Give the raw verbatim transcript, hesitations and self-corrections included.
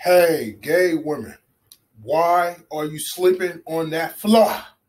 Hey, gay women, why are you sleeping on that floor?